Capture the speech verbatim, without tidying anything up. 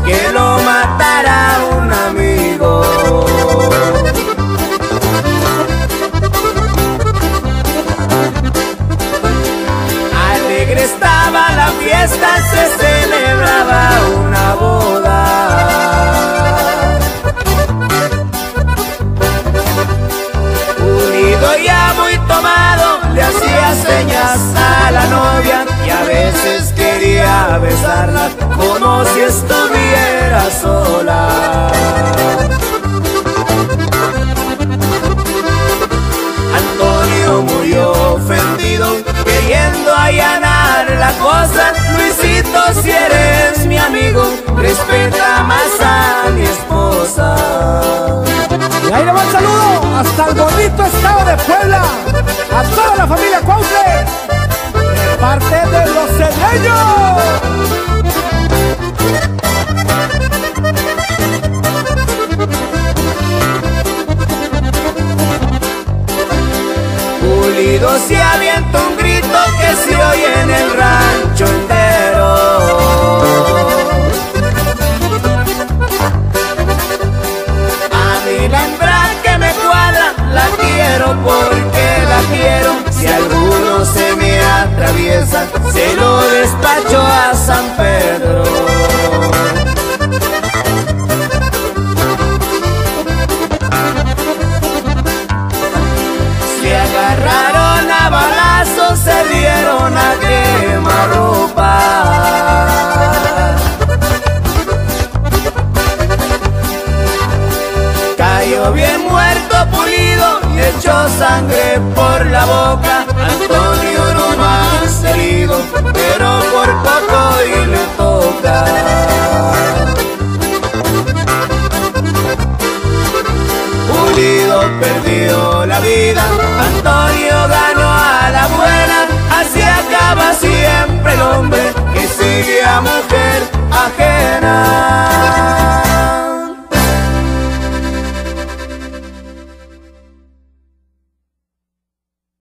que lo matara un amigo. Alegre estaba la fiesta, se celebraba una boda. Pulido ya muy tomado, le hacía señas a la novia y a veces quería besarla como si estuviera sola. Antonio murió ofendido, queriendo allanar la cosa. Luisito, si eres mi amigo, respeta más a mi esposa. Y ahí le va el saludo hasta el bonito estado de Puebla, a toda la familia Cuautle, de parte de los cedeños. Pulido se avienta un grito que se oye en el rancho entero. A mí la hembra que me cuadra la quiero porque la quiero. Si alguno se me atraviesa, se lo despacho a San Pedro. Se agarraron a balazos, se dieron a quemarropa. Cayó bien muerto Pulido y echó sangre por la boca. Antonio